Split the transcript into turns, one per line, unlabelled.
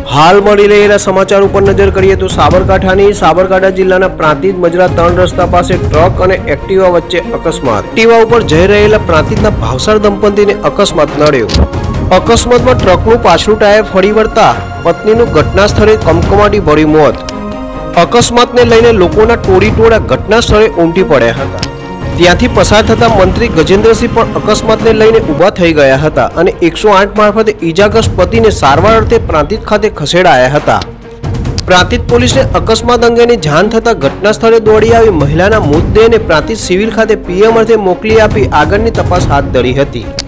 हाल मળી રહેલા સમાચાર ઉપર નજર કરીએ તો સાબરકાંઠા જિલ્લાના પ્રાંતિજ મજરા 3 રસ્તા પાસે ટ્રક અને એક્ટિવા વચ્ચે અકસ્માત। એક્ટિવા ઉપર જઈ રહેલા પ્રાંતિજના ભાવસાર દંપતીને અકસ્માત નડ્યો। અકસ્માતમાં ટ્રકનું પાછલું ટાયર ફરી વળતા પત્નીનું ઘટના સ્થળે કમકમાટી ભર્યું મોત। અકસ્માતને લઈને લોકોના ટોળા ઘટના સ્થળે ઉમટી પડ્યા હતા। ત્યાંથી પસાર થતા મંત્રી ગજેન્દ્રસિંહ પણ અકસ્માતને લઈને ઊભા થઈ ગયા હતા અને 108 મારફતે ઈજાગ્રસ્ત પતિને સારવાર અર્થે પ્રાંતિજ ખાતે ખસેડાયા હતા। પ્રાંતિજ પોલીસને અકસ્માત અંગેની જાણ થતા ઘટના સ્થળે દોડી આવી મહિલાના મૃતદેહને પ્રાંતિજ સિવિલ ખાતે પીએમ અર્થે મોકલી આપી આગળની તપાસ હાથ ધરી હતી।